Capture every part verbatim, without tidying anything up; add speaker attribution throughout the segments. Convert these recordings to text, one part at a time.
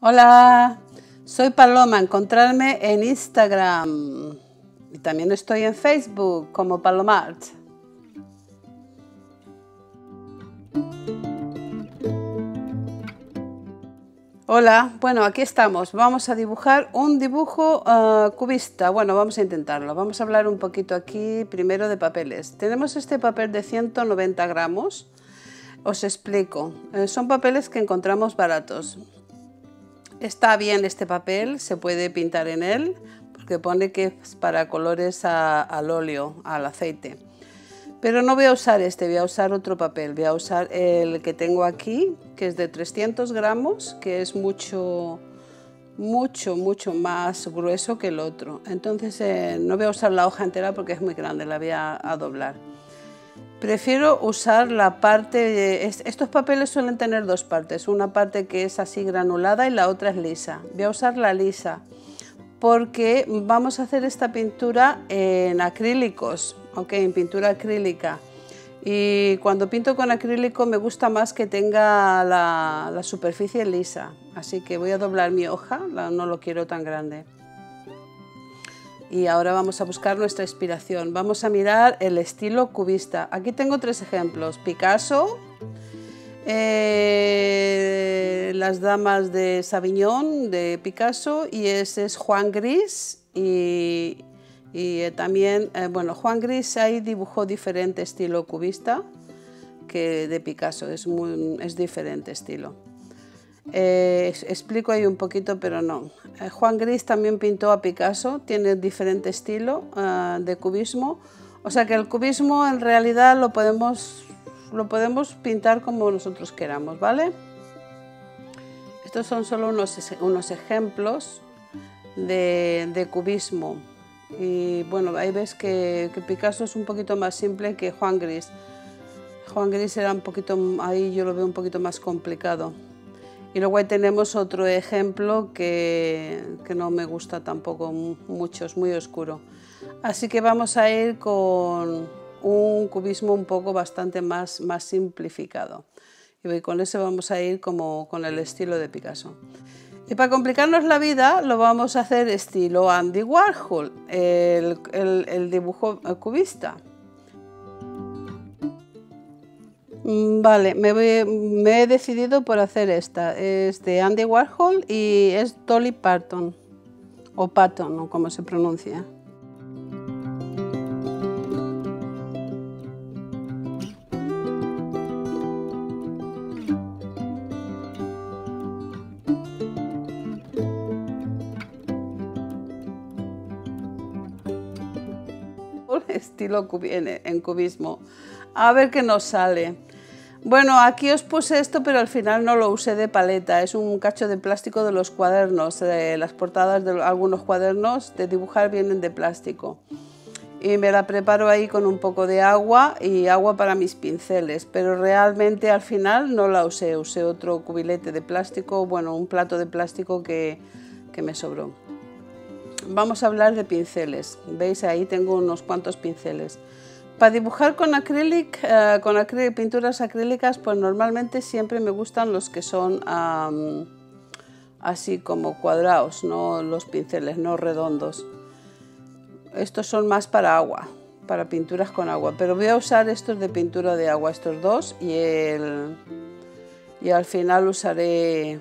Speaker 1: Hola, soy Paloma, encontrarme en Instagram y también estoy en Facebook como Palomart. Hola, bueno, aquí estamos, vamos a dibujar un dibujo uh, cubista. Bueno, vamos a intentarlo, vamos a hablar un poquito aquí primero de papeles. Tenemos este papel de ciento noventa gramos, os explico, eh, son papeles que encontramos baratos. Está bien este papel, se puede pintar en él, porque pone que es para colores a, al óleo, al aceite. Pero no voy a usar este, voy a usar otro papel, voy a usar el que tengo aquí, que es de trescientos gramos, que es mucho, mucho, mucho más grueso que el otro. Entonces eh, no voy a usar la hoja entera porque es muy grande, la voy a, a doblar. Prefiero usar la parte, de, estos papeles suelen tener dos partes, una parte que es así granulada y la otra es lisa. Voy a usar la lisa porque vamos a hacer esta pintura en acrílicos, ¿ok? En pintura acrílica. Y cuando pinto con acrílico me gusta más que tenga la, la superficie lisa, así que voy a doblar mi hoja, no lo quiero tan grande. Y ahora vamos a buscar nuestra inspiración. Vamos a mirar el estilo cubista. Aquí tengo tres ejemplos. Picasso, eh, las damas de Sauvignon de Picasso y ese es Juan Gris. Y, y eh, también, eh, bueno, Juan Gris ahí dibujó diferente estilo cubista que de Picasso. Es, muy, es diferente estilo. Eh, explico ahí un poquito, pero no. Eh, Juan Gris también pintó a Picasso, tiene diferente estilo uh, de cubismo, o sea que el cubismo en realidad lo podemos, lo podemos pintar como nosotros queramos, ¿vale? Estos son solo unos, unos ejemplos de, de cubismo y bueno, ahí ves que, que Picasso es un poquito más simple que Juan Gris. Juan Gris era un poquito, ahí yo lo veo un poquito más complicado. Y luego ahí tenemos otro ejemplo que, que no me gusta tampoco mucho, es muy oscuro. Así que vamos a ir con un cubismo un poco bastante más, más simplificado. Y con ese vamos a ir como con el estilo de Picasso. Y para complicarnos la vida lo vamos a hacer estilo Andy Warhol, el, el, el dibujo cubista. Vale, me, voy, me he decidido por hacer esta. Es de Andy Warhol y es Dolly Parton, o Patton, o como se pronuncia. Estilo en cubismo. A ver qué nos sale. Bueno, aquí os puse esto, pero al final no lo usé de paleta. Es un cacho de plástico de los cuadernos. Eh, las portadas de algunos cuadernos de dibujar vienen de plástico. Y me la preparo ahí con un poco de agua y agua para mis pinceles. Pero realmente al final no la usé. Usé otro cubilete de plástico, bueno, un plato de plástico que, que me sobró. Vamos a hablar de pinceles. ¿Veis? Ahí tengo unos cuantos pinceles. Para dibujar con acrílico, eh, con acrílico, pinturas acrílicas, pues normalmente siempre me gustan los que son um, así como cuadrados, no los pinceles, no redondos. Estos son más para agua, para pinturas con agua, pero voy a usar estos de pintura de agua, estos dos, y, el, y al final usaré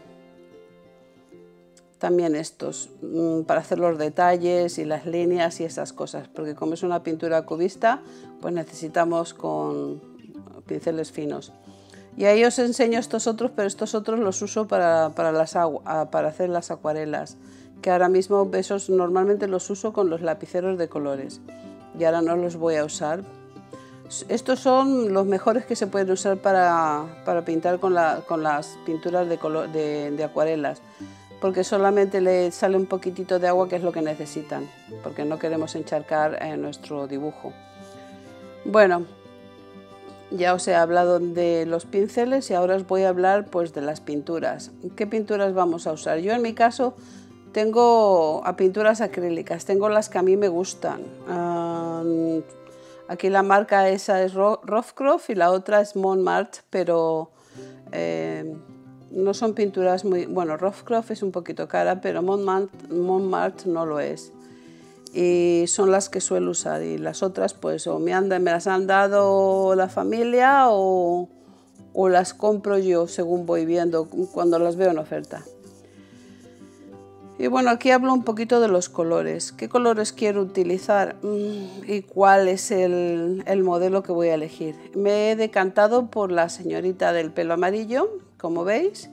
Speaker 1: también estos para hacer los detalles y las líneas y esas cosas, porque como es una pintura cubista, pues necesitamos con pinceles finos. Y ahí os enseño estos otros, pero estos otros los uso para, para, las para hacer las acuarelas, que ahora mismo esos normalmente los uso con los lapiceros de colores y ahora no los voy a usar. Estos son los mejores que se pueden usar para, para pintar con, la, con las pinturas de, color, de, de acuarelas, porque solamente le sale un poquitito de agua, que es lo que necesitan, porque no queremos encharcar eh, nuestro dibujo. Bueno, ya os he hablado de los pinceles y ahora os voy a hablar pues de las pinturas. ¿Qué pinturas vamos a usar? Yo en mi caso tengo a pinturas acrílicas, tengo las que a mí me gustan. Um, aquí la marca esa es Rovcroft y la otra es Montmartre, pero... Eh, no son pinturas muy... Bueno, Rovcroft es un poquito cara, pero Montmartre, Montmartre no lo es. Y son las que suelo usar, y las otras pues o me, han, me las han dado la familia o, o las compro yo según voy viendo, cuando las veo en oferta. Y bueno, aquí hablo un poquito de los colores. ¿Qué colores quiero utilizar y cuál es el, el modelo que voy a elegir? Me he decantado por la señorita del pelo amarillo, como veis.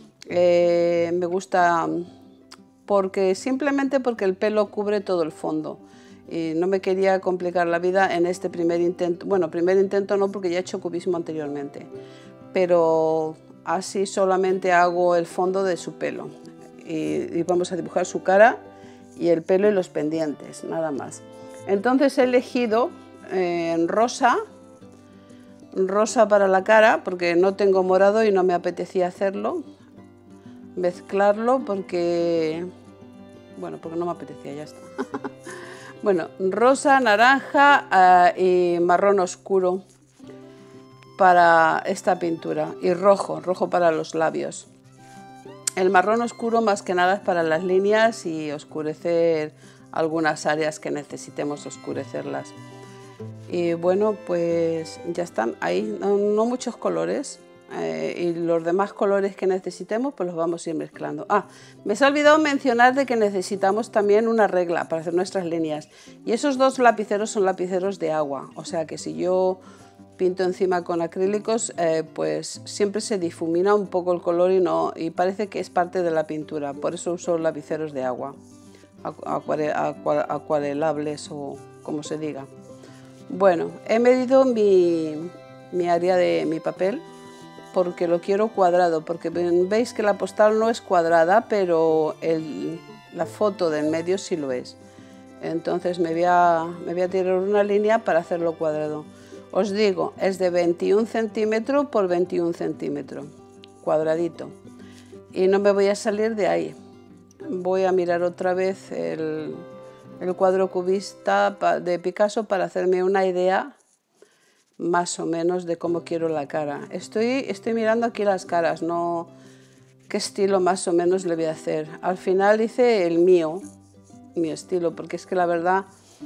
Speaker 1: Eh, me gusta porque simplemente porque el pelo cubre todo el fondo. Y no me quería complicar la vida en este primer intento. Bueno, primer intento no, porque ya he hecho cubismo anteriormente. Pero así solamente hago el fondo de su pelo. Y, y vamos a dibujar su cara y el pelo y los pendientes, nada más. Entonces he elegido eh, en rosa, rosa para la cara, porque no tengo morado y no me apetecía hacerlo, mezclarlo porque, bueno, porque no me apetecía, ya está. Bueno, rosa, naranja uh, y marrón oscuro para esta pintura, y rojo, rojo para los labios. El marrón oscuro más que nada es para las líneas y oscurecer algunas áreas que necesitemos oscurecerlas. Y bueno, pues ya están ahí, no, no muchos colores, eh, y los demás colores que necesitemos pues los vamos a ir mezclando. Ah, me se ha olvidado mencionar de que necesitamos también una regla para hacer nuestras líneas, y esos dos lapiceros son lapiceros de agua, o sea que si yo pinto encima con acrílicos, eh, pues siempre se difumina un poco el color y, no, y parece que es parte de la pintura. Por eso uso lapiceros de agua, acuare, acuare, acuarelables o como se diga. Bueno, he medido mi, mi área de mi papel porque lo quiero cuadrado, porque veis que la postal no es cuadrada, pero el, la foto del medio sí lo es. Entonces me voy a, me voy a tirar una línea para hacerlo cuadrado. Os digo, es de veintiún centímetros por veintiún centímetros, cuadradito. Y no me voy a salir de ahí. Voy a mirar otra vez el, el cuadro cubista de Picasso para hacerme una idea más o menos de cómo quiero la cara. Estoy, estoy mirando aquí las caras, no qué estilo más o menos le voy a hacer. Al final hice el mío, mi estilo, porque es que la verdad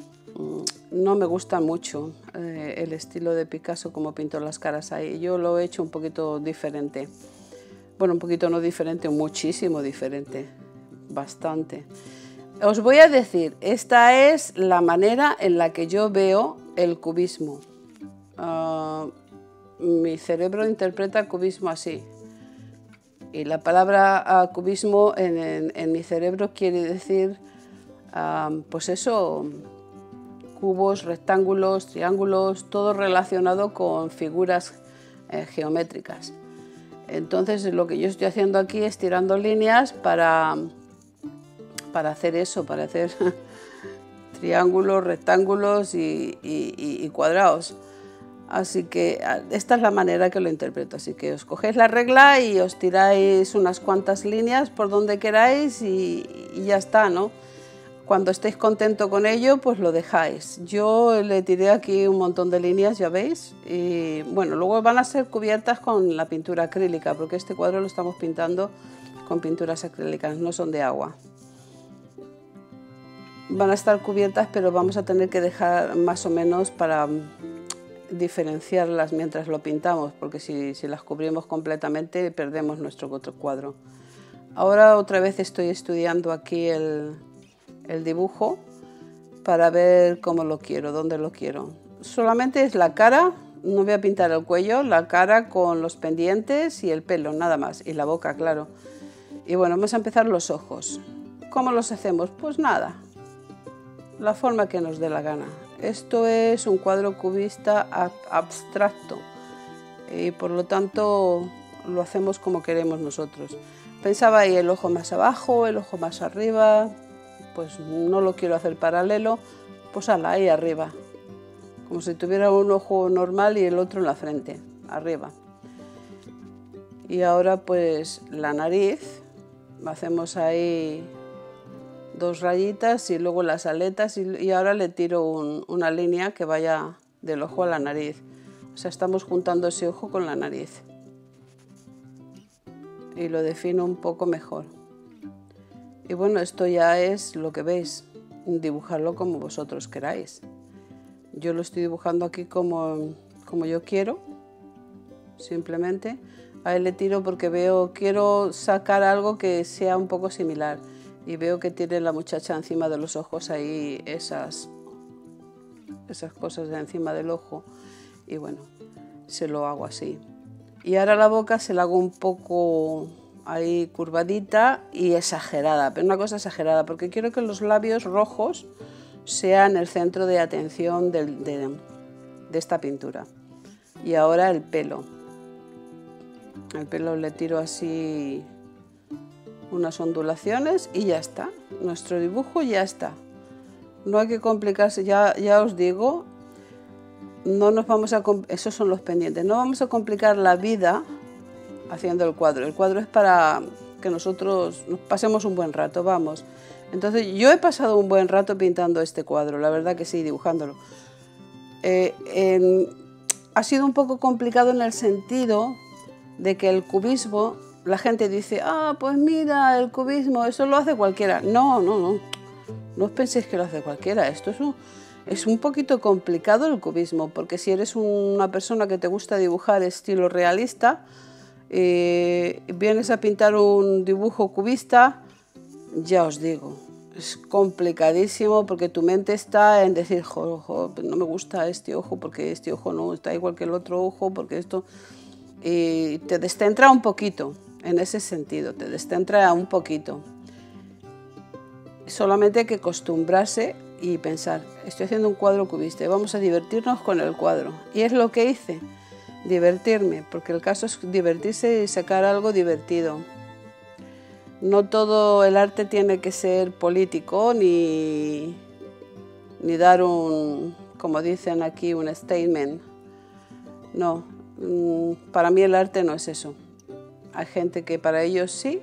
Speaker 1: no me gusta mucho eh, el estilo de Picasso como pintó las caras ahí. Yo lo he hecho un poquito diferente. Bueno, un poquito no diferente, muchísimo diferente, bastante. Os voy a decir, esta es la manera en la que yo veo el cubismo. Uh, mi cerebro interpreta el cubismo así. Y la palabra uh, cubismo en, en, en mi cerebro quiere decir, uh, pues eso, cubos, rectángulos, triángulos, todo relacionado con figuras eh, geométricas. Entonces lo que yo estoy haciendo aquí es tirando líneas para, para hacer eso, para hacer triángulos, rectángulos y, y, y cuadrados. Así que esta es la manera que lo interpreto. Así que os cogéis la regla y os tiráis unas cuantas líneas por donde queráis y, y ya está, ¿no? Cuando estéis contento con ello, pues lo dejáis. Yo le tiré aquí un montón de líneas, ya veis. Y bueno, luego van a ser cubiertas con la pintura acrílica, porque este cuadro lo estamos pintando con pinturas acrílicas, no son de agua. Van a estar cubiertas, pero vamos a tener que dejar más o menos para diferenciarlas mientras lo pintamos, porque si, si las cubrimos completamente perdemos nuestro otro cuadro. Ahora otra vez estoy estudiando aquí el... el dibujo para ver cómo lo quiero, dónde lo quiero. Solamente es la cara, no voy a pintar el cuello, la cara con los pendientes y el pelo, nada más, y la boca, claro. Y bueno, vamos a empezar los ojos. ¿Cómo los hacemos? Pues nada, la forma que nos dé la gana. Esto es un cuadro cubista ab abstracto y por lo tanto lo hacemos como queremos nosotros. Pensaba ahí el ojo más abajo, el ojo más arriba. Pues no lo quiero hacer paralelo, pues ala, ahí arriba, como si tuviera un ojo normal y el otro en la frente, arriba. Y ahora pues la nariz, hacemos ahí dos rayitas y luego las aletas y, y ahora le tiro un, una línea que vaya del ojo a la nariz. O sea, estamos juntando ese ojo con la nariz. y lo defino un poco mejor. Y bueno, esto ya es lo que veis, dibujarlo como vosotros queráis. Yo lo estoy dibujando aquí como, como yo quiero, simplemente. Ahí le tiro porque veo, quiero sacar algo que sea un poco similar. Y veo que tiene la muchacha encima de los ojos ahí esas, esas cosas de encima del ojo. Y bueno, se lo hago así. Y ahora la boca se la hago un poco ahí curvadita y exagerada, pero una cosa exagerada, porque quiero que los labios rojos sean el centro de atención de, de, de esta pintura. Y ahora el pelo. El pelo le tiro así unas ondulaciones y ya está. Nuestro dibujo ya está. No hay que complicarse, ya, ya os digo, no nos vamos a, esos son los pendientes, no vamos a complicar la vida haciendo el cuadro. El cuadro es para que nosotros nos pasemos un buen rato, vamos. Entonces yo he pasado un buen rato pintando este cuadro, la verdad que sí, dibujándolo. Eh, en, ha sido un poco complicado en el sentido de que el cubismo, la gente dice, ah, pues mira, el cubismo, eso lo hace cualquiera. No, no, no, no os penséis que lo hace cualquiera, esto es un, es un poquito complicado el cubismo, porque si eres una persona que te gusta dibujar estilo realista, eh, vienes a pintar un dibujo cubista, ya os digo, es complicadísimo porque tu mente está en decir, jo, jo, no me gusta este ojo porque este ojo no está igual que el otro ojo, porque esto... Y te descentra un poquito, en ese sentido, te descentra un poquito. Solamente hay que acostumbrarse y pensar, estoy haciendo un cuadro cubista y vamos a divertirnos con el cuadro. Y es lo que hice, divertirme, porque el caso es divertirse y sacar algo divertido. No todo el arte tiene que ser político ni, ni dar un, como dicen aquí, un statement. No. Para mí el arte no es eso. Hay gente que para ellos sí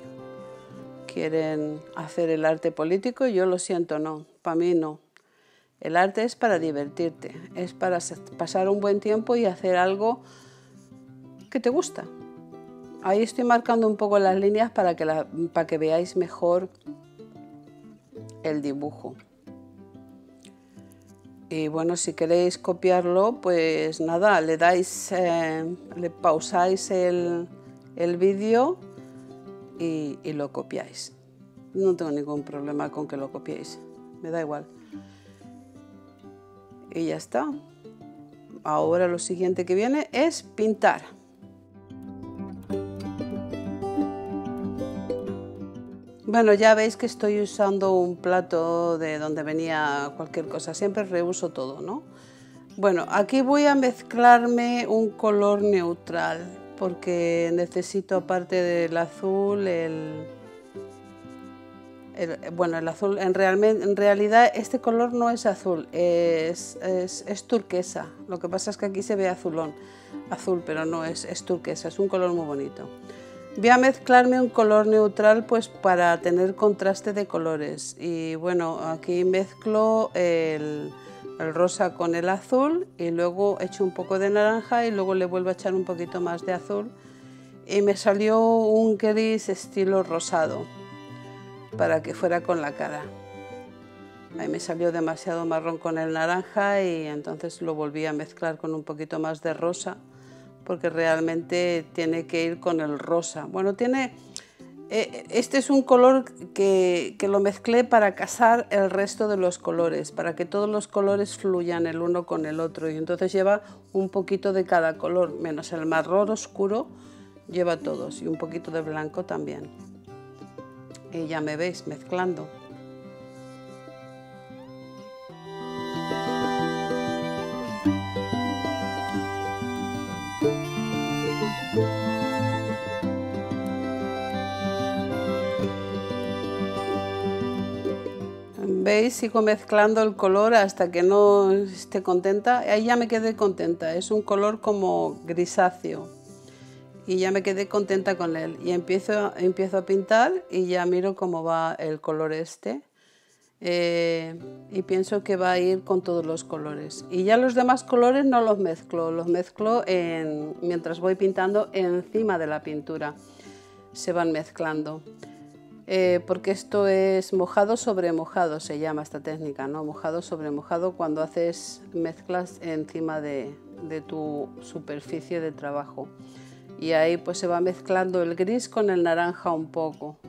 Speaker 1: quieren hacer el arte político, yo lo siento, no, para mí no. El arte es para divertirte, es para pasar un buen tiempo y hacer algo que te gusta. Ahí estoy marcando un poco las líneas para que, la, para que veáis mejor el dibujo. Y bueno, si queréis copiarlo, pues nada, le dais, eh, le pausáis el, el vídeo y, y lo copiáis. No tengo ningún problema con que lo copiéis, me da igual. Y ya está. Ahora lo siguiente que viene es pintar. Bueno, ya veis que estoy usando un plato de donde venía cualquier cosa, siempre reuso todo, ¿no? Bueno, aquí voy a mezclarme un color neutral, porque necesito, aparte del azul, el... el bueno, el azul, en, realmente, en realidad este color no es azul, es, es, es turquesa. Lo que pasa es que aquí se ve azulón, azul, pero no, es, es turquesa, es un color muy bonito. Voy a mezclarme un color neutral pues para tener contraste de colores y bueno, aquí mezclo el, el rosa con el azul y luego echo un poco de naranja y luego le vuelvo a echar un poquito más de azul y me salió un gris estilo rosado para que fuera con la cara. Ahí me salió demasiado marrón con el naranja y entonces lo volví a mezclar con un poquito más de rosa, porque realmente tiene que ir con el rosa. Bueno, tiene, eh, este es un color que, que lo mezclé para casar el resto de los colores, para que todos los colores fluyan el uno con el otro, y entonces lleva un poquito de cada color, menos el marrón oscuro, lleva todos, y un poquito de blanco también. Y ya me veis mezclando. ¿Veis? Sigo mezclando el color hasta que no esté contenta. Ahí ya me quedé contenta. Es un color como grisáceo. Y ya me quedé contenta con él. Y empiezo, empiezo a pintar y ya miro cómo va el color este. Eh, y pienso que va a ir con todos los colores. Y ya los demás colores no los mezclo. Los mezclo en, mientras voy pintando encima de la pintura. se van mezclando. Eh, porque esto es mojado sobre mojado, se llama esta técnica, ¿no? Mojado sobre mojado, cuando haces mezclas encima de, de tu superficie de trabajo. Y ahí pues se va mezclando el gris con el naranja un poco.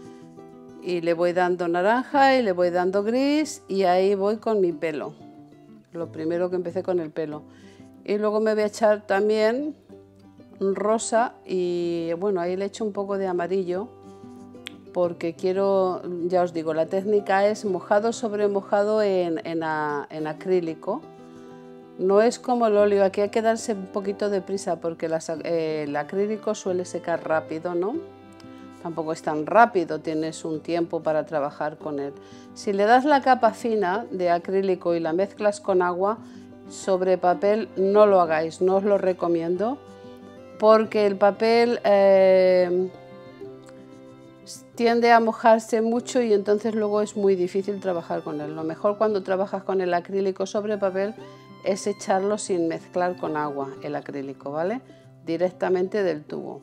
Speaker 1: Y le voy dando naranja y le voy dando gris, y ahí voy con mi pelo. Lo primero que empecé con el pelo. Y luego me voy a echar también rosa, y bueno, ahí le echo un poco de amarillo, porque quiero, ya os digo, la técnica es mojado sobre mojado en, en, a, en acrílico. No es como el óleo, aquí hay que darse un poquito de prisa, porque las, eh, el acrílico suele secar rápido, ¿no? Tampoco es tan rápido, tienes un tiempo para trabajar con él. Si le das la capa fina de acrílico y la mezclas con agua sobre papel, no lo hagáis, no os lo recomiendo, porque el papel eh, tiende a mojarse mucho y entonces luego es muy difícil trabajar con él. Lo mejor cuando trabajas con el acrílico sobre papel es echarlo sin mezclar con agua, el acrílico, ¿vale? Directamente del tubo.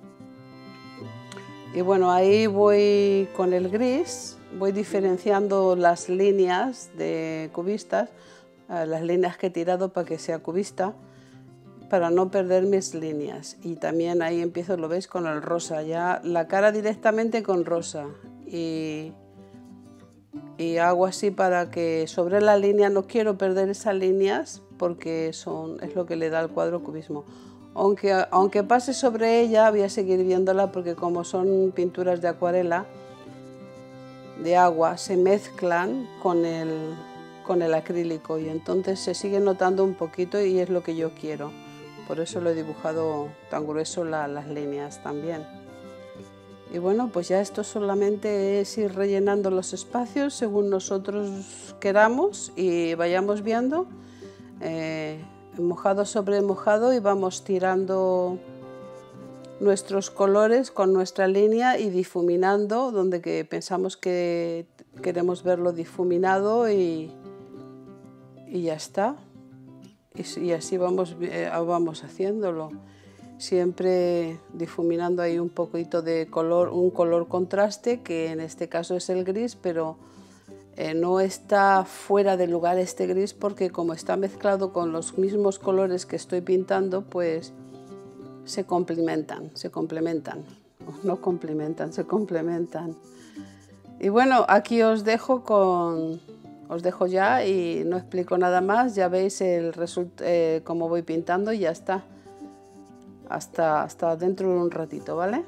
Speaker 1: Y bueno, ahí voy con el gris, voy diferenciando las líneas de cubistas, las líneas que he tirado para que sea cubista, para no perder mis líneas. Y también ahí empiezo, lo veis, con el rosa, ya la cara directamente con rosa, y, y hago así para que sobre la línea, no quiero perder esas líneas porque son, es lo que le da al cuadro cubismo. Aunque, aunque pase sobre ella, voy a seguir viéndola, porque como son pinturas de acuarela, de agua, se mezclan con el, con el acrílico, y entonces se sigue notando un poquito, y es lo que yo quiero. Por eso lo he dibujado tan grueso la, las líneas también. Y bueno, pues ya esto solamente es ir rellenando los espacios según nosotros queramos y vayamos viendo. Eh, mojado sobre mojado, y vamos tirando nuestros colores con nuestra línea y difuminando donde que pensamos que queremos verlo difuminado, y, y ya está. Y, y así vamos, eh, vamos haciéndolo, siempre difuminando ahí un poquito de color, un color contraste, que en este caso es el gris, pero Eh, no está fuera de lugar este gris, porque como está mezclado con los mismos colores que estoy pintando, pues se complementan, se complementan, no complementan, se complementan. Y bueno, aquí os dejo con, os dejo ya, y no explico nada más, ya veis el resultado, eh, cómo voy pintando, y ya está, hasta, hasta dentro de un ratito, ¿vale?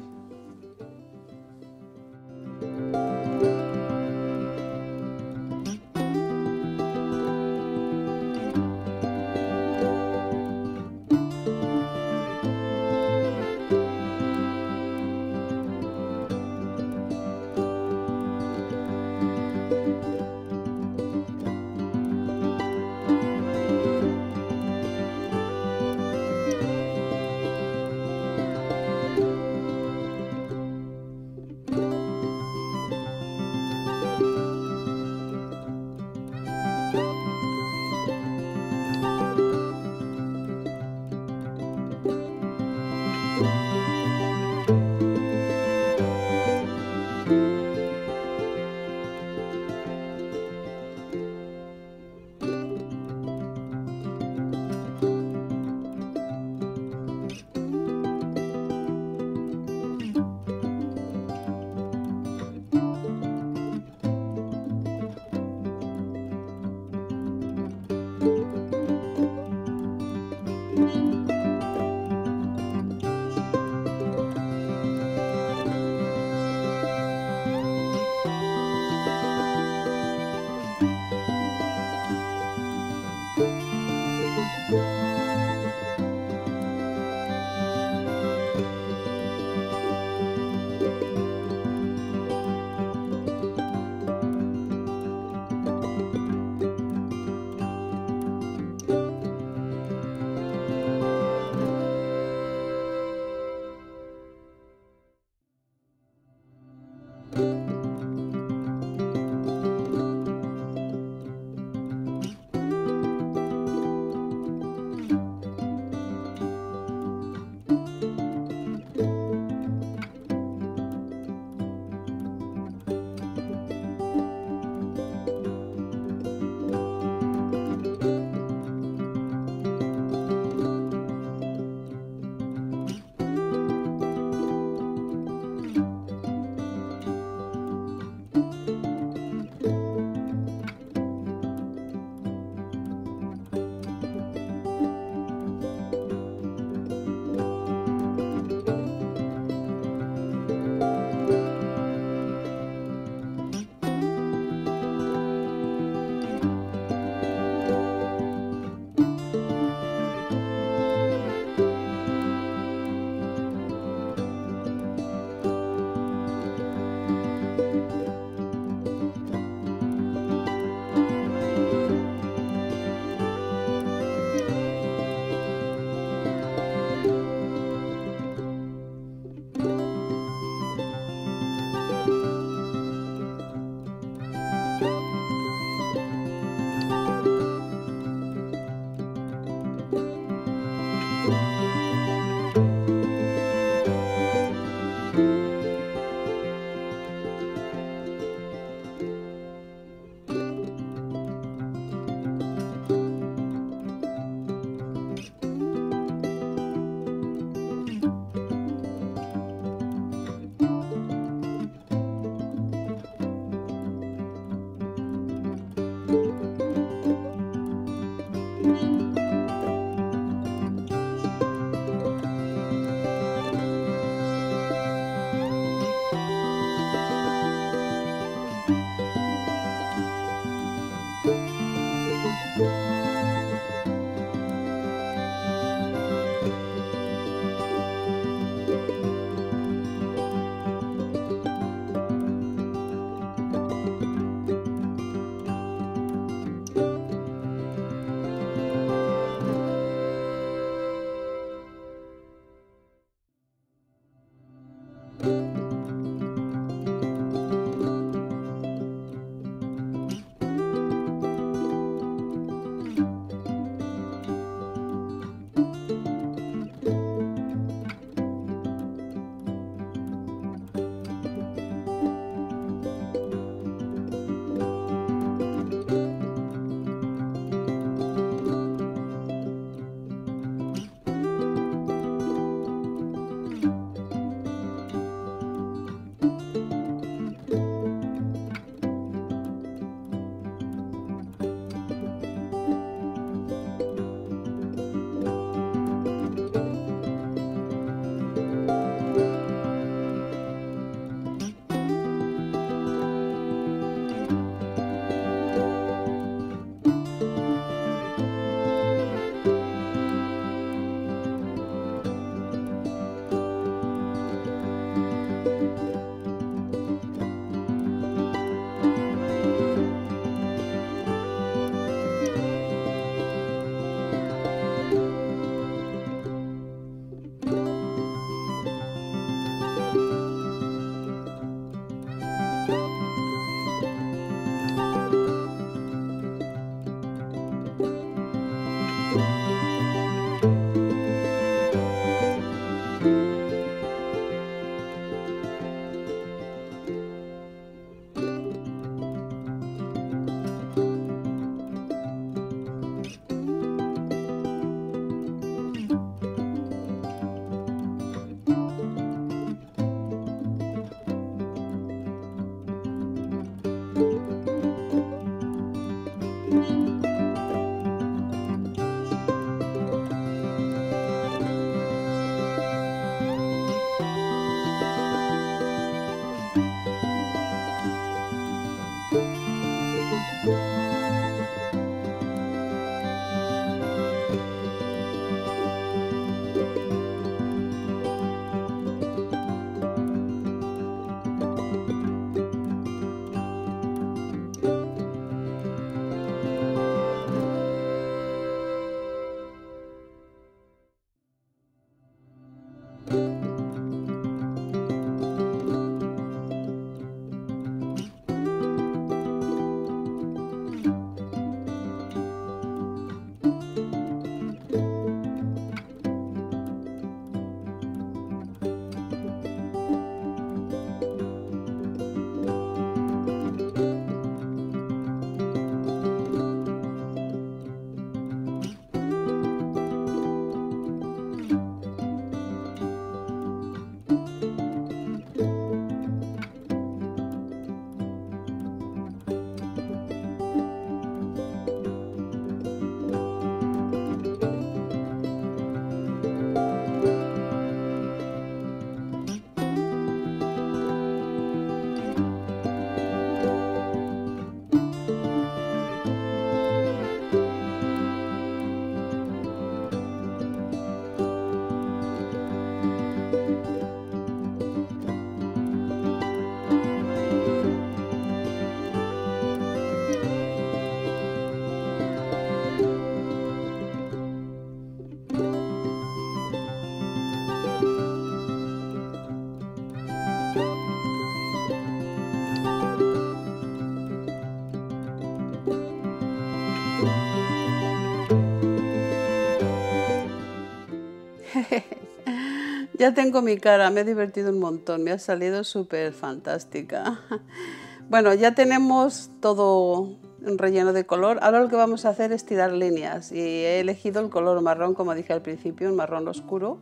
Speaker 1: Ya tengo mi cara, me he divertido un montón, me ha salido súper fantástica. Bueno, ya tenemos todo un relleno de color. Ahora lo que vamos a hacer es tirar líneas y he elegido el color marrón, como dije al principio, un marrón oscuro.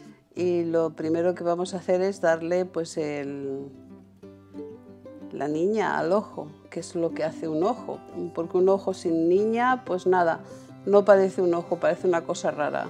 Speaker 1: Y lo primero que vamos a hacer es darle pues el, la niña al ojo, que es lo que hace un ojo, porque un ojo sin niña, pues nada, no parece un ojo, parece una cosa rara.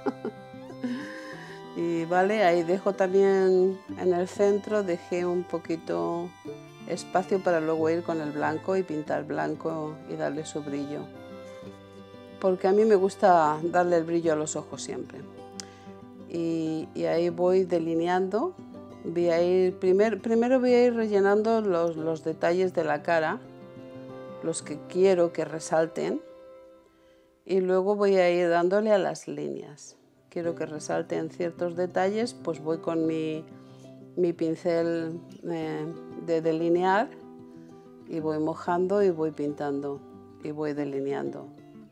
Speaker 1: Y vale, ahí dejo también en el centro, dejé un poquito espacio para luego ir con el blanco y pintar blanco y darle su brillo, porque a mí me gusta darle el brillo a los ojos siempre. Y, y ahí voy delineando, voy a ir, primer, primero voy a ir rellenando los, los detalles de la cara, los que quiero que resalten, y luego voy a ir dándole a las líneas. Quiero que resalten ciertos detalles, pues voy con mi, mi pincel eh, de delinear y voy mojando y voy pintando y voy delineando.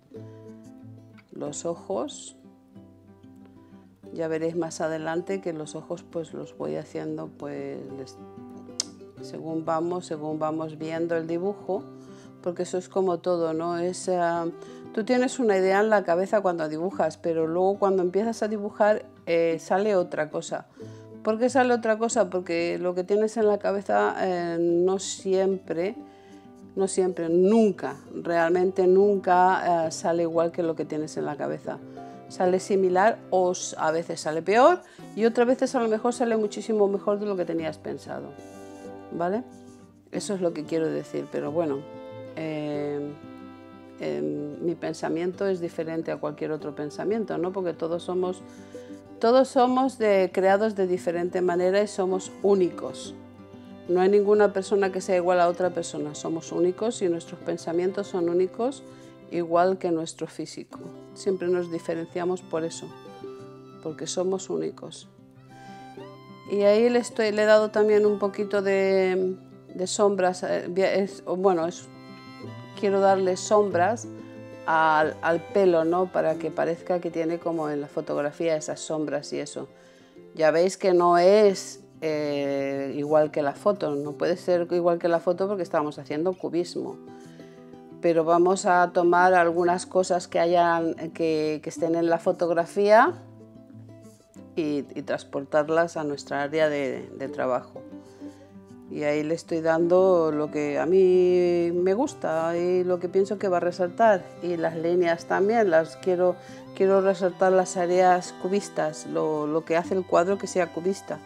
Speaker 1: Los ojos, ya veréis más adelante que los ojos pues los voy haciendo pues les, según vamos, según vamos viendo el dibujo, porque eso es como todo, ¿no? Es, uh, tú tienes una idea en la cabeza cuando dibujas, pero luego cuando empiezas a dibujar eh, sale otra cosa. ¿Por qué sale otra cosa? Porque lo que tienes en la cabeza eh, no siempre, no siempre, nunca, realmente nunca eh, sale igual que lo que tienes en la cabeza. Sale similar o a veces sale peor y otras veces a lo mejor sale muchísimo mejor de lo que tenías pensado, ¿vale? Eso es lo que quiero decir, pero bueno, eh, eh, mi pensamiento es diferente a cualquier otro pensamiento, ¿no? Porque todos somos, todos somos de, creados de diferente manera y somos únicos. No hay ninguna persona que sea igual a otra persona, somos únicos y nuestros pensamientos son únicos, igual que nuestro físico. Siempre nos diferenciamos por eso, porque somos únicos. Y ahí le, estoy, le he dado también un poquito de, de sombras, es, bueno, es, quiero darle sombras al, al pelo, ¿no? Para que parezca que tiene como en la fotografía esas sombras y eso. Ya veis que no es eh, igual que la foto, no puede ser igual que la foto porque estamos haciendo cubismo. Pero vamos a tomar algunas cosas que, hayan, que, que estén en la fotografía y, y transportarlas a nuestra área de, de trabajo. Y ahí le estoy dando lo que a mí me gusta y lo que pienso que va a resaltar. Y las líneas también, las quiero, quiero resaltar las áreas cubistas, lo, lo que hace el cuadro que sea cubista.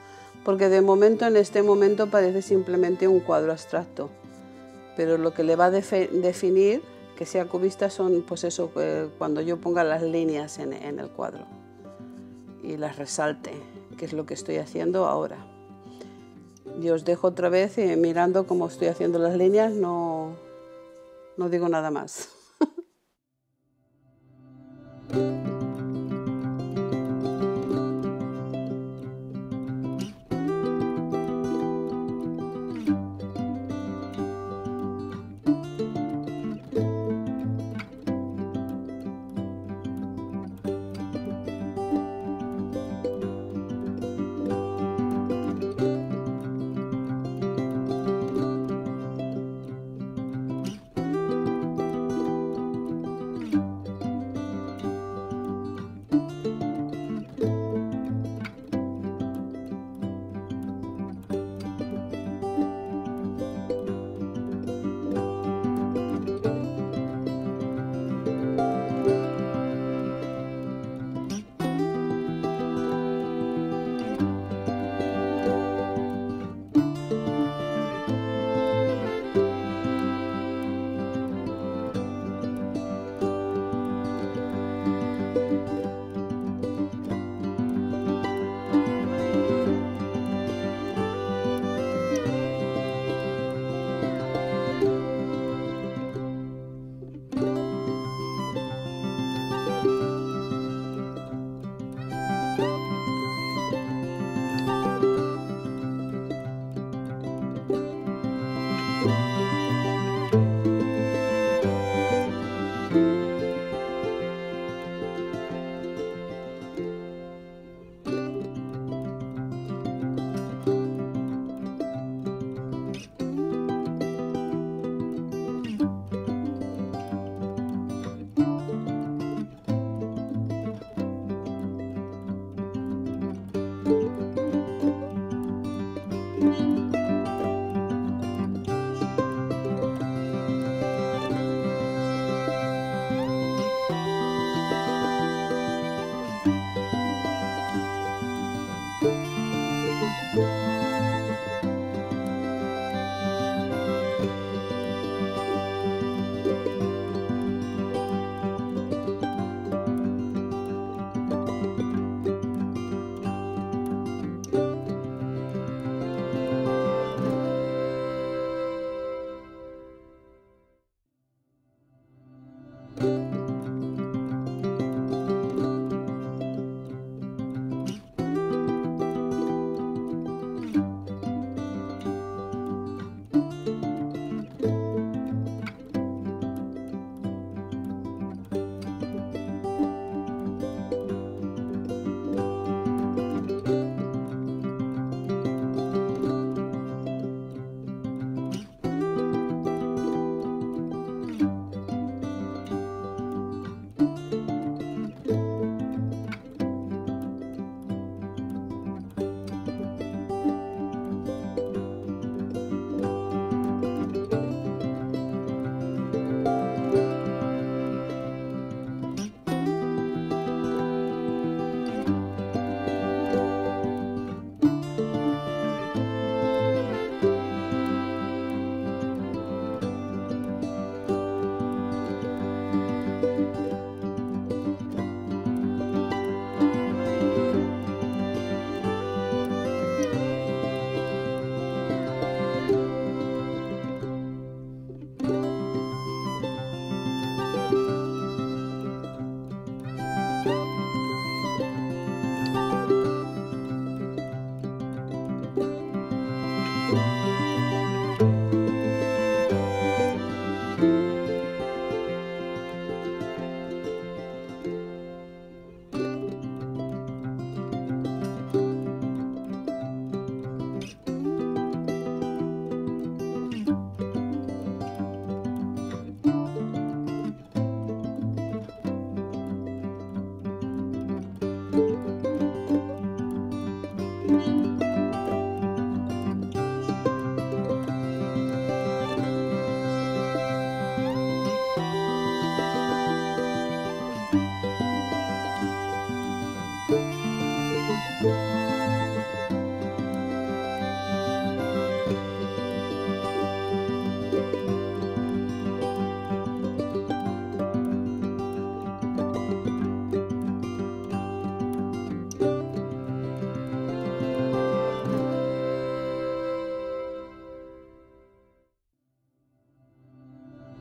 Speaker 1: porque de momento, en este momento, parece simplemente un cuadro abstracto, pero lo que le va a definir que sea cubista son, pues eso, eh, cuando yo ponga las líneas en, en el cuadro y las resalte, que es lo que estoy haciendo ahora. Yo os dejo otra vez eh, mirando cómo estoy haciendo las líneas, no, no digo nada más.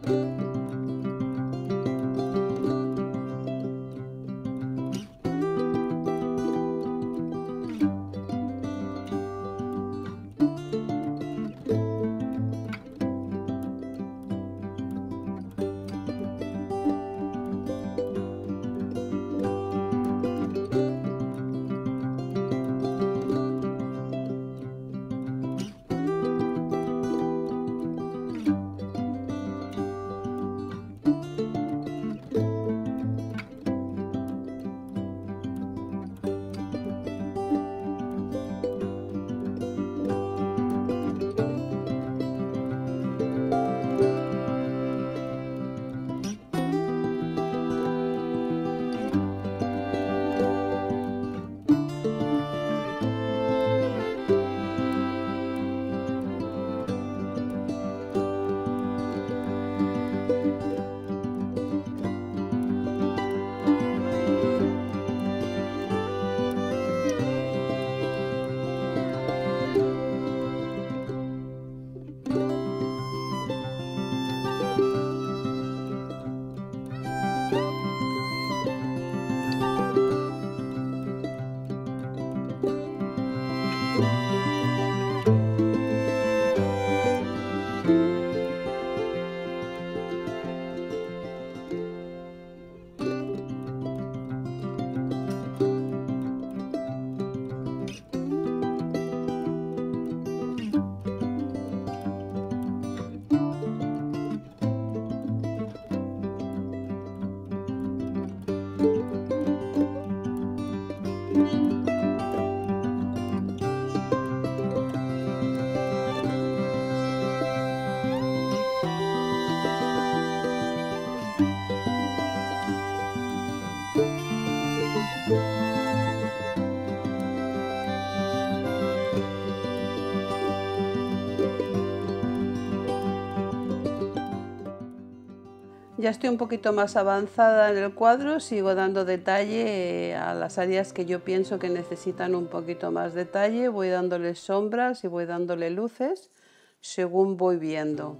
Speaker 1: Ya estoy un poquito más avanzada en el cuadro, sigo dando detalle a las áreas que yo pienso que necesitan un poquito más detalle, voy dándole sombras y voy dándole luces según voy viendo.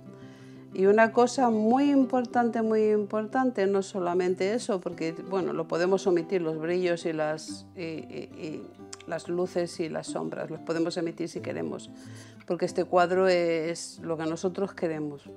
Speaker 1: Y una cosa muy importante, muy importante, no solamente eso, porque bueno, lo podemos omitir, los brillos y las, y, y, y las luces y las sombras, los podemos omitir si queremos, porque este cuadro es lo que nosotros queremos.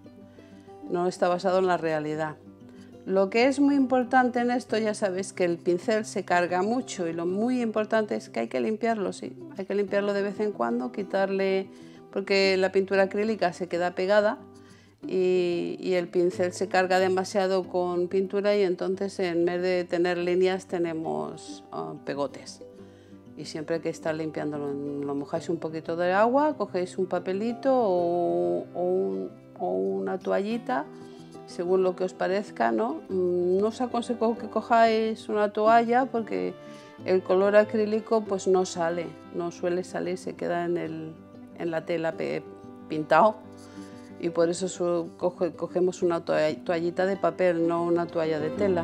Speaker 1: No está basado en la realidad. Lo que es muy importante en esto, ya sabéis que el pincel se carga mucho y lo muy importante es que hay que limpiarlo, sí, hay que limpiarlo de vez en cuando, quitarle, porque la pintura acrílica se queda pegada y, y el pincel se carga demasiado con pintura y entonces en vez de tener líneas tenemos uh, pegotes. Y siempre hay que estar limpiándolo, lo mojáis un poquito de agua, cogéis un papelito o, o un o una toallita, según lo que os parezca, ¿no? No os aconsejo que cojáis una toalla porque el color acrílico pues no sale, no suele salir, se queda en, el, en la tela pintado y por eso coge, cogemos una toallita de papel, no una toalla de tela.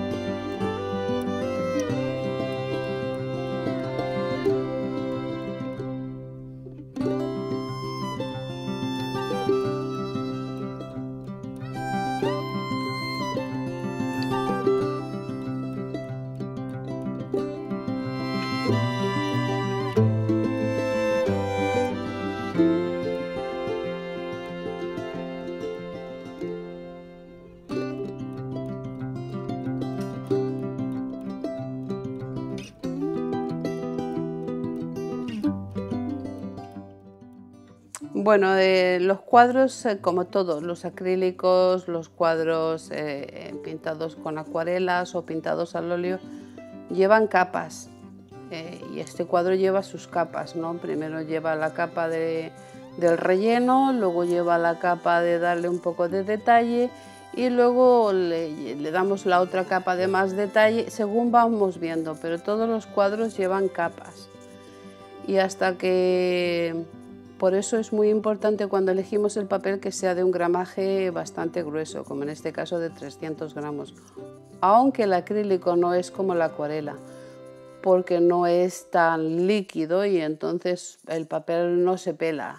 Speaker 1: Bueno, eh, los cuadros, eh, como todos, los acrílicos, los cuadros eh, pintados con acuarelas o pintados al óleo, llevan capas. Eh, y este cuadro lleva sus capas, ¿no? Primero lleva la capa de, del relleno, luego lleva la capa de darle un poco de detalle y luego le, le damos la otra capa de más detalle según vamos viendo, pero todos los cuadros llevan capas. Y hasta que... Por eso es muy importante cuando elegimos el papel que sea de un gramaje bastante grueso, como en este caso de trescientos gramos, aunque el acrílico no es como la acuarela, porque no es tan líquido y entonces el papel no se pela.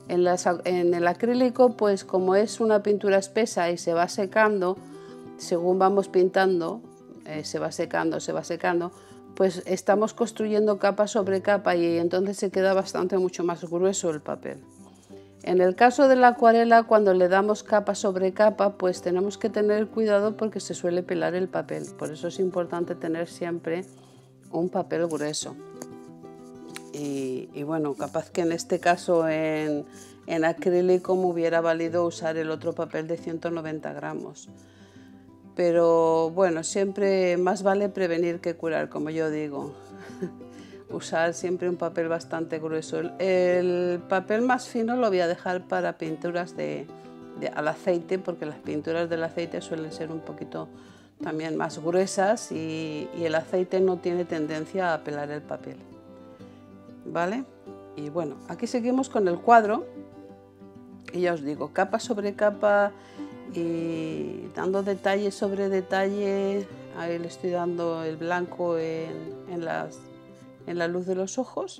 Speaker 1: En, las, en el acrílico, pues como es una pintura espesa y se va secando, según vamos pintando, eh, se va secando, se va secando, pues estamos construyendo capa sobre capa y entonces se queda bastante mucho más grueso el papel. En el caso de la acuarela, cuando le damos capa sobre capa, pues tenemos que tener cuidado porque se suele pelar el papel. Por eso es importante tener siempre un papel grueso. Y, y bueno, capaz que en este caso en, en acrílico me hubiera valido usar el otro papel de ciento noventa gramos. Pero bueno, siempre más vale prevenir que curar, como yo digo. Usar siempre un papel bastante grueso. El, el papel más fino lo voy a dejar para pinturas de, de, al aceite, porque las pinturas del aceite suelen ser un poquito también más gruesas y, y el aceite no tiene tendencia a pelar el papel. ¿Vale? Y bueno, aquí seguimos con el cuadro y ya os digo, capa sobre capa y dando detalle sobre detalle. Ahí le estoy dando el blanco en, en, las, en la luz de los ojos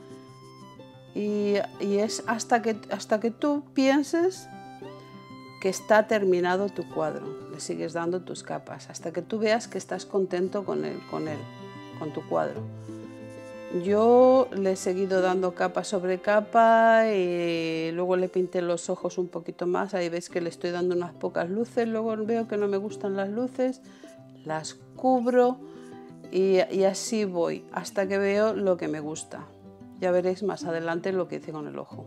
Speaker 1: y, y es hasta que, hasta que tú pienses que está terminado tu cuadro, le sigues dando tus capas hasta que tú veas que estás contento con él, con él, con tu cuadro. Yo le he seguido dando capa sobre capa y luego le pinté los ojos un poquito más. Ahí veis que le estoy dando unas pocas luces, luego veo que no me gustan las luces, las cubro y, y así voy hasta que veo lo que me gusta. Ya veréis más adelante lo que hice con el ojo.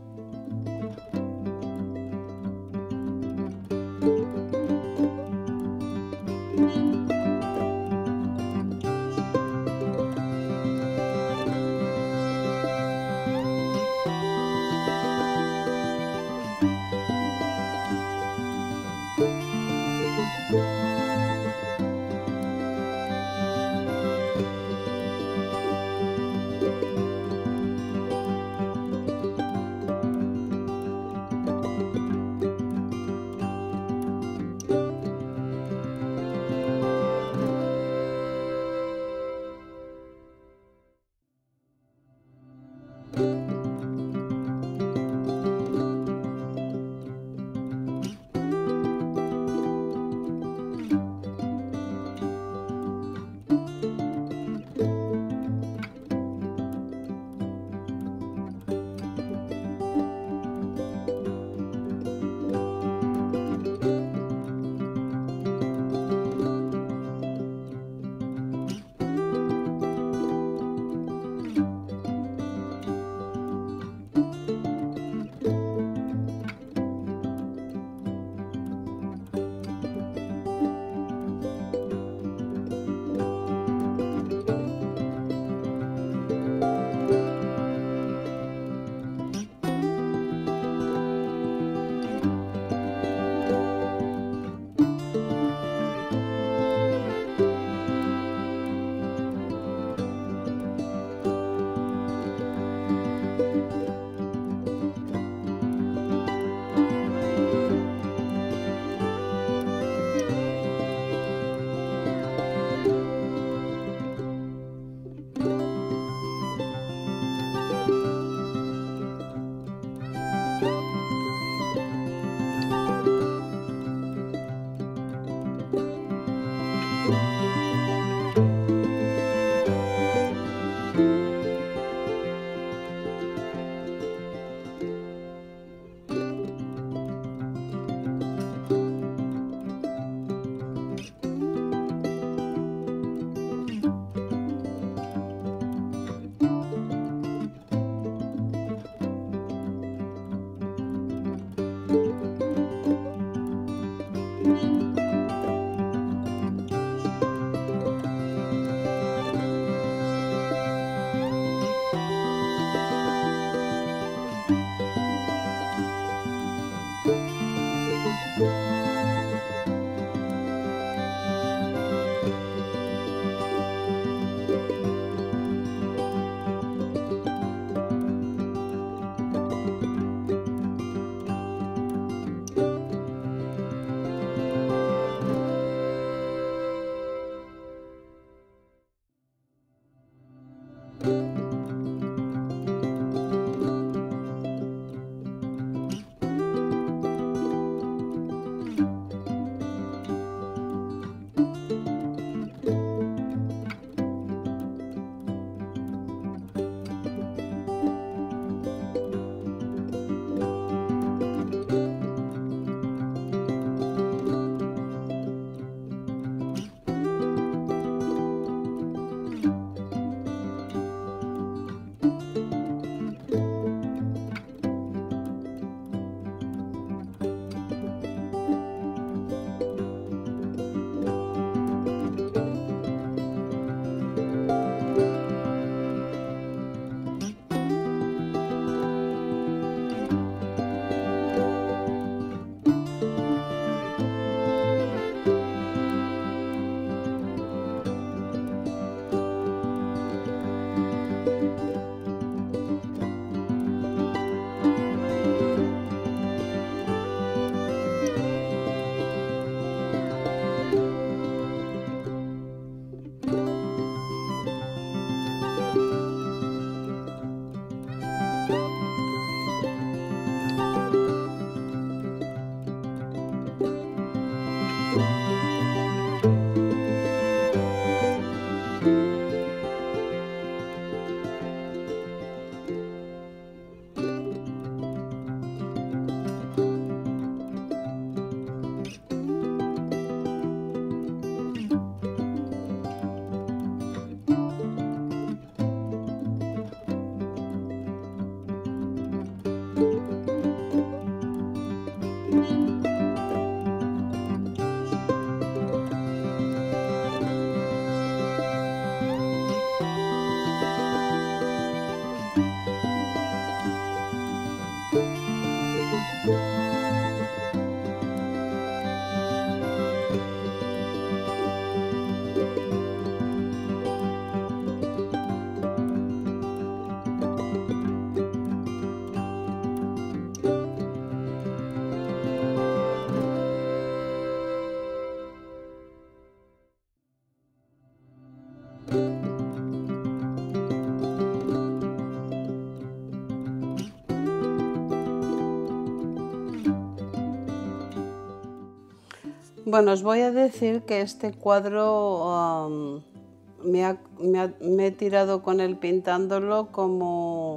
Speaker 1: Bueno, os voy a decir que este cuadro um, me, ha, me, ha, me he tirado con él pintándolo como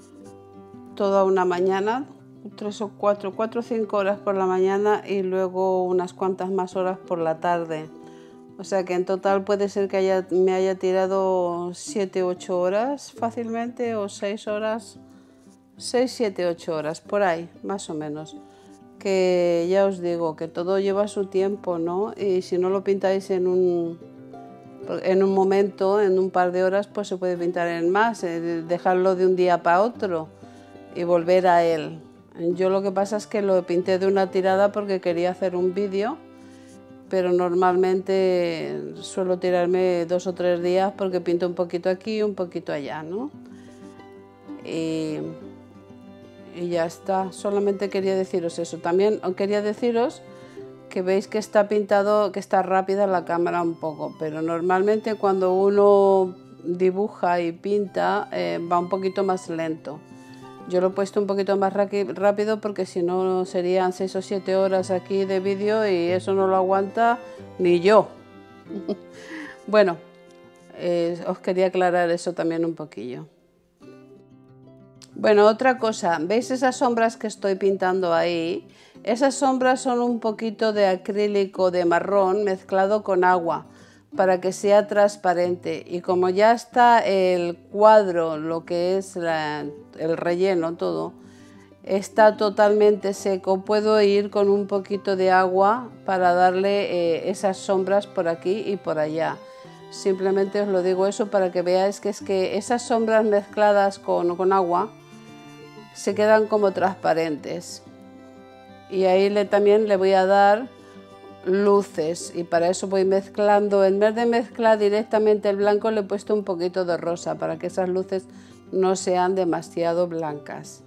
Speaker 1: toda una mañana, tres o cuatro, cuatro o cinco horas por la mañana y luego unas cuantas más horas por la tarde. O sea que en total puede ser que haya, me haya tirado siete u ocho horas fácilmente, o seis horas, seis, siete, ocho horas, por ahí, más o menos. Que ya os digo que todo lleva su tiempo, ¿no? Y si no lo pintáis en un, en un momento, en un par de horas, pues se puede pintar en más, dejarlo de un día para otro y volver a él. Yo lo que pasa es que lo pinté de una tirada porque quería hacer un vídeo, pero normalmente suelo tirarme dos o tres días porque pinto un poquito aquí y un poquito allá, ¿no? Y, y ya está, solamente quería deciros eso. También quería deciros que veis que está pintado, que está rápida la cámara un poco, pero normalmente cuando uno dibuja y pinta eh, va un poquito más lento. Yo lo he puesto un poquito más rápido porque si no serían seis o siete horas aquí de vídeo y eso no lo aguanta ni yo. Bueno, eh, os quería aclarar eso también un poquillo. Bueno, otra cosa, ¿veis esas sombras que estoy pintando ahí? Esas sombras son un poquito de acrílico de marrón mezclado con agua, para que sea transparente, y como ya está el cuadro, lo que es la, el relleno, todo está totalmente seco, puedo ir con un poquito de agua para darle eh, esas sombras por aquí y por allá. Simplemente os lo digo eso para que veáis que es que esas sombras mezcladas con, con agua se quedan como transparentes, y ahí le, también le voy a dar luces, y para eso voy mezclando, en vez de mezclar directamente el blanco le he puesto un poquito de rosa para que esas luces no sean demasiado blancas.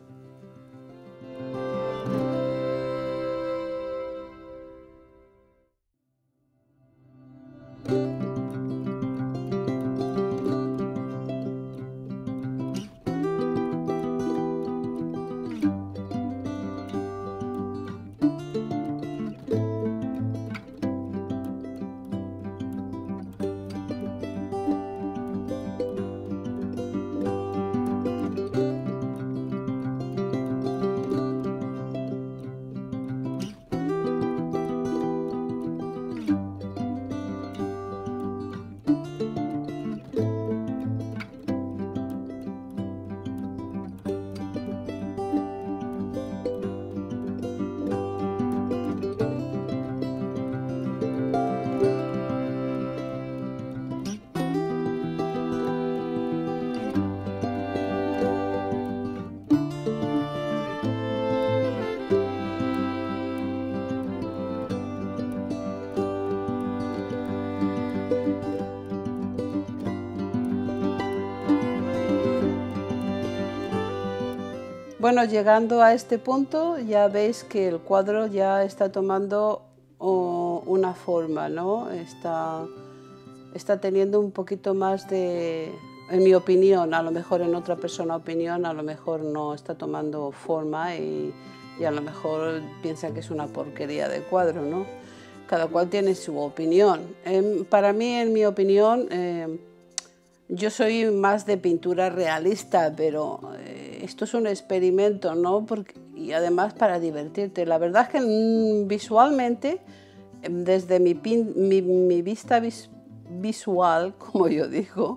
Speaker 1: Bueno, llegando a este punto ya veis que el cuadro ya está tomando oh, una forma, ¿no? Está, está teniendo un poquito más de, en mi opinión, a lo mejor en otra persona opinión, a lo mejor no está tomando forma y, y a lo mejor piensa que es una porquería de cuadro, ¿no? Cada cual tiene su opinión. Eh, para mí, en mi opinión, eh, yo soy más de pintura realista, pero eh, esto es un experimento, ¿no? Porque, y además para divertirte. La verdad es que mm, visualmente, desde mi, pin, mi, mi vista vis, visual, como yo digo,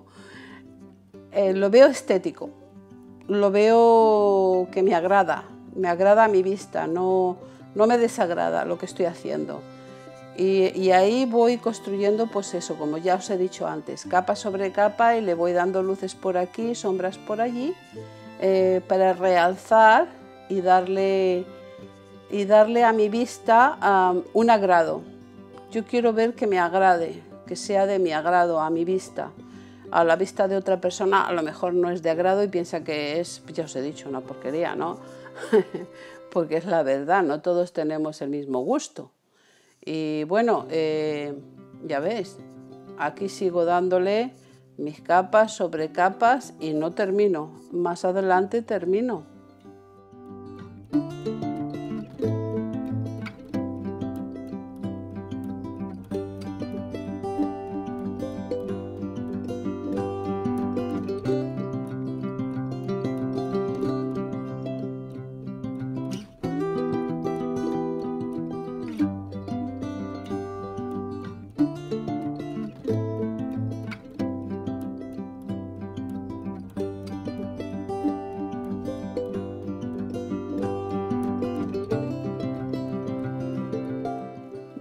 Speaker 1: eh, lo veo estético, lo veo que me agrada, me agrada a mi vista, no, no me desagrada lo que estoy haciendo. Y, y ahí voy construyendo, pues eso, como ya os he dicho antes, capa sobre capa, y le voy dando luces por aquí, sombras por allí, eh, para realzar y darle, y darle a mi vista um, un agrado. Yo quiero ver que me agrade, que sea de mi agrado a mi vista. A la vista de otra persona a lo mejor no es de agrado y piensa que es, ya os he dicho, una porquería, ¿no? Porque es la verdad, no todos tenemos el mismo gusto. Y bueno, eh, ya veis, aquí sigo dándole mis capas sobre capas y no termino. Más adelante termino.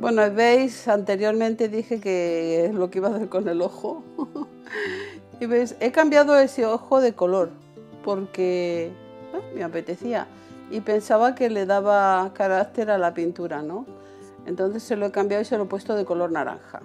Speaker 1: Bueno, veis, anteriormente dije que es lo que iba a hacer con el ojo. Y veis, he cambiado ese ojo de color porque bueno, me apetecía y pensaba que le daba carácter a la pintura, ¿no? Entonces se lo he cambiado y se lo he puesto de color naranja.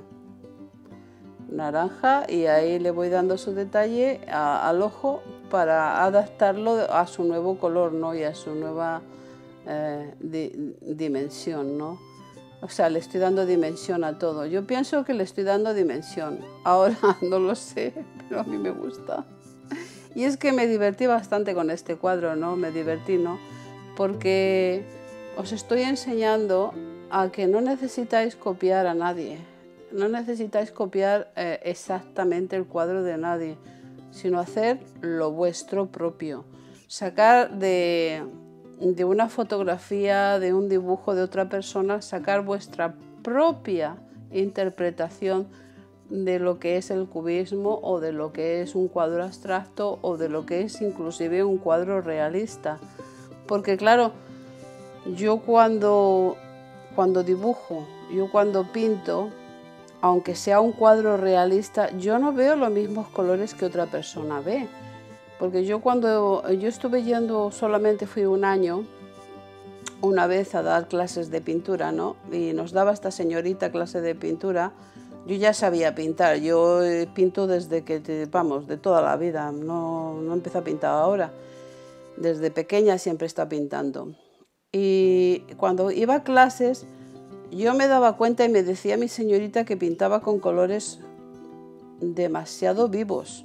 Speaker 1: Naranja, y ahí le voy dando su detalle a, al ojo para adaptarlo a su nuevo color, ¿no? Y a su nueva eh, di, dimensión, ¿no? O sea, le estoy dando dimensión a todo. Yo pienso que le estoy dando dimensión. Ahora no lo sé, pero a mí me gusta. Y es que me divertí bastante con este cuadro, ¿no? Me divertí, ¿no? Porque os estoy enseñando a que no necesitáis copiar a nadie. No necesitáis copiar eh, exactamente el cuadro de nadie, sino hacer lo vuestro propio. Sacar de... de una fotografía, de un dibujo de otra persona, sacar vuestra propia interpretación de lo que es el cubismo o de lo que es un cuadro abstracto o de lo que es inclusive un cuadro realista. Porque claro, yo cuando, cuando dibujo, yo cuando pinto, aunque sea un cuadro realista, yo no veo los mismos colores que otra persona ve. Porque yo cuando yo estuve yendo, solamente fui un año, una vez a dar clases de pintura, ¿no? Y nos daba esta señorita clase de pintura. Yo ya sabía pintar, yo pinto desde que, vamos, de toda la vida, no, no empecé a pintar ahora. Desde pequeña siempre está pintando. Y cuando iba a clases, yo me daba cuenta y me decía mi señorita que pintaba con colores demasiado vivos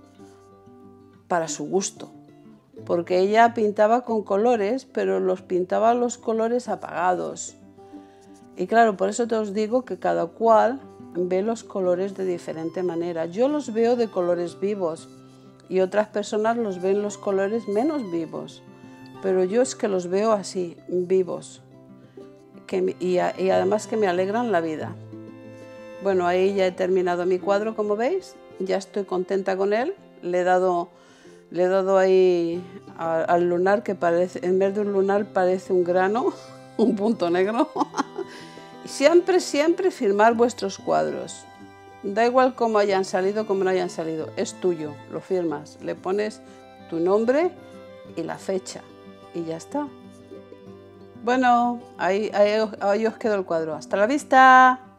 Speaker 1: para su gusto, porque ella pintaba con colores, pero los pintaba los colores apagados. Y claro, por eso te os digo que cada cual ve los colores de diferente manera. Yo los veo de colores vivos y otras personas los ven los colores menos vivos, pero yo es que los veo así, vivos, que, y, a, y además que me alegran la vida. Bueno, ahí ya he terminado mi cuadro, como veis, ya estoy contenta con él. Le he dado, le he dado ahí a, al lunar, que parece, en vez de un lunar parece un grano, un punto negro. Siempre, siempre firmar vuestros cuadros. Da igual cómo hayan salido, cómo no hayan salido, es tuyo, lo firmas, le pones tu nombre y la fecha y ya está. Bueno, ahí, ahí, ahí os quedó el cuadro. ¡Hasta la vista!